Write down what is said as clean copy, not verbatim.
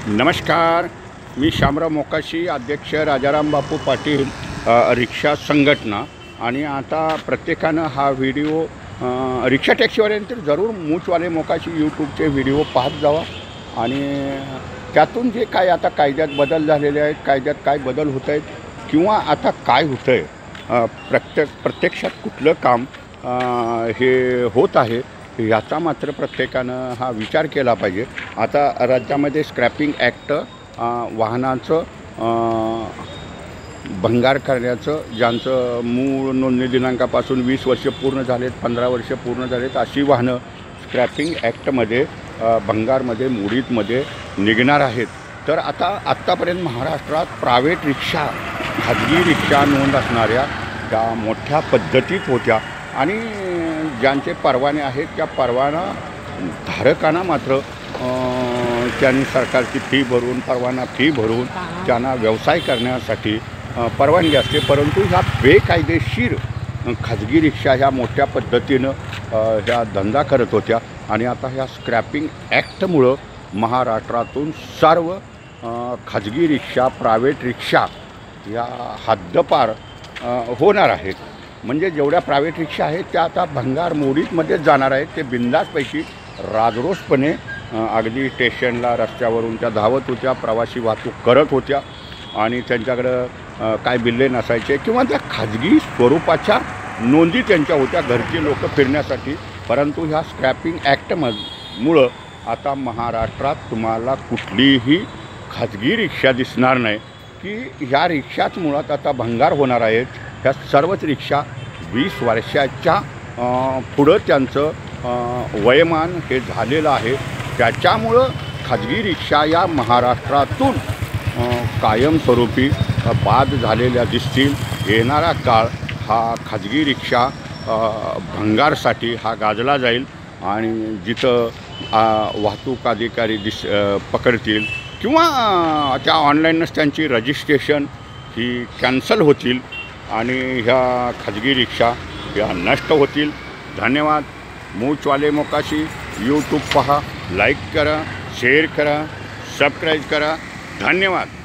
नमस्कार, मी शामराव मोकाशी, अध्यक्ष राजाराम बापू पाटील रिक्षा संघटना। आणि आता प्रत्येकानं हा व्हिडिओ रिक्षा टॅक्सीवाल्यांतर जरूर मूचवाले मोकाशी यूट्यूबचे व्हिडिओ पाहत जावा आणि त्यातून जे काय आता कायद्यात बदल झालेले आहेत, कायद्यात काय बदल होत आहेत किंवा आता काय होतं आहे, प्रत्यक्षात कुठलं काम हे होत आहे याचा मात्र प्रत्येकानं हा विचार केला पाहिजे। आता राज्यामध्ये स्क्रॅपिंग ॲक्ट वाहनाचं भंगार करण्याचं, ज्यांचं मूळ नोंदणी दिनांकापासून 20 वर्ष पूर्ण झालेत, 15 वर्ष पूर्ण झालेत, अशी वाहनं स्क्रॅपिंग ॲक्टमध्ये भंगारमध्ये मोडीतमध्ये निघणार आहेत। तर आत्तापर्यंत महाराष्ट्रात प्रायव्हेट रिक्षा, खाजगी रिक्षा नोंद असणाऱ्या त्या मोठ्या पद्धतीत होत्या आणि ज्यांचे परवाने आहेत त्या परवाना धारकांना मात्र त्यांनी सरकारची फी भरून, परवाना फी भरून त्यांना व्यवसाय करण्यासाठी परवानगी असते। परंतु ह्या बेकायदेशीर खाजगी रिक्षा ह्या मोठ्या पद्धतीनं ह्या धंदा करत होत्या आणि आता ह्या स्क्रॅपिंग ॲक्टमुळं महाराष्ट्रातून सर्व खाजगी रिक्षा, प्रायव्हेट रिक्षा या हद्दपार होणार आहेत। म्हणजे जेवढ्या प्रायव्हेट रिक्षा आहेत त्या आता भंगार मोडीतमध्येच जाणार आहेत। ते बिंदासपैकी राजरोसपणे अगदी स्टेशनला, रस्त्यावरून त्या धावत होत्या, प्रवासी वाहतूक करत होत्या आणि त्यांच्याकडं काय बिल्ले नसायचे किंवा त्या खाजगी स्वरूपाच्या नोंदी त्यांच्या होत्या घरची लोक फिरण्यासाठी। परंतु ह्या स्क्रॅपिंग ॲक्टमुळं आता महाराष्ट्रात तुम्हाला कुठलीही खाजगी रिक्षा दिसणार नाही की ह्या रिक्षाच मुळात आता भंगार होणार आहेत। ह्या सर्वच रिक्षा 20 वर्षाच्या पुढं त्यांचं वयोमान हे झालेलं आहे। त्याच्यामुळं खाजगी रिक्षा या महाराष्ट्रातून कायमस्वरूपी बाद झालेल्या दिसतील। येणारा काळ हा खाजगी रिक्षा भंगारसाठी हा गाजला जाईल आणि जिथं वाहतूक अधिकारी पकडतील किंवा त्या ऑनलाईनच त्यांची रजिस्ट्रेशन ही कॅन्सल होतील आणि ह्या खाजगी रिक्षा ह्या नष्ट होतील। धन्यवाद। मूचवाले मोकाशी यूट्यूब पहा, लाईक करा, शेअर करा, सबस्क्राईब करा। धन्यवाद।